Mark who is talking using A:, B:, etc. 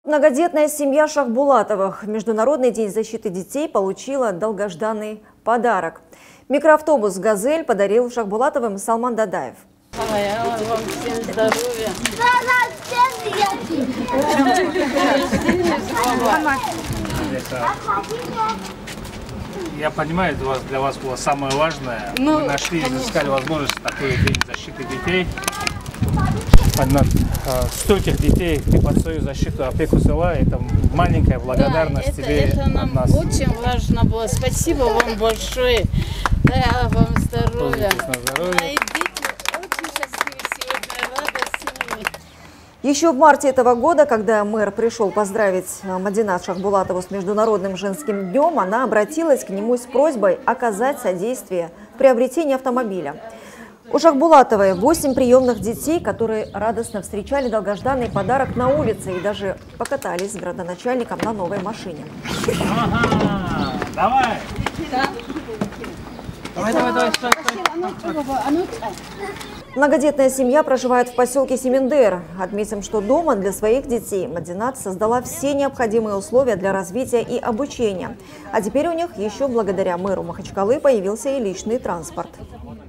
A: Многодетная семья Шахбулатовых в Международный день защиты детей получила долгожданный подарок. Микроавтобус «Газель» подарил Шахбулатовым Салман Дадаев.
B: Вам всем здоровья.
C: Я понимаю, для вас было самое важное. Вы нашли, изыскали возможность такой день защиты детей. Стольких детей ты под свою защиту, опеку села. Это маленькая благодарность тебе
B: это нам
C: от нас.
B: очень важно было. Спасибо вам большое. Да, вам здоровья.
C: Здоровья.
B: Очень счастливы сегодня, рада с ними.
A: Еще в марте этого года, когда мэр пришел поздравить Мадинат Шахбулатову с Международным женским днем, она обратилась к нему с просьбой оказать содействие в приобретении автомобиля. У Шахбулатовой 8 приемных детей, которые радостно встречали долгожданный подарок на улице и даже покатались с градоначальником на новой машине.
C: Ага, давай! Давай.
A: Многодетная семья проживает в поселке Семендер. Отметим, что дома для своих детей Мадинат создала все необходимые условия для развития и обучения. А теперь у них еще благодаря мэру Махачкалы появился и личный транспорт.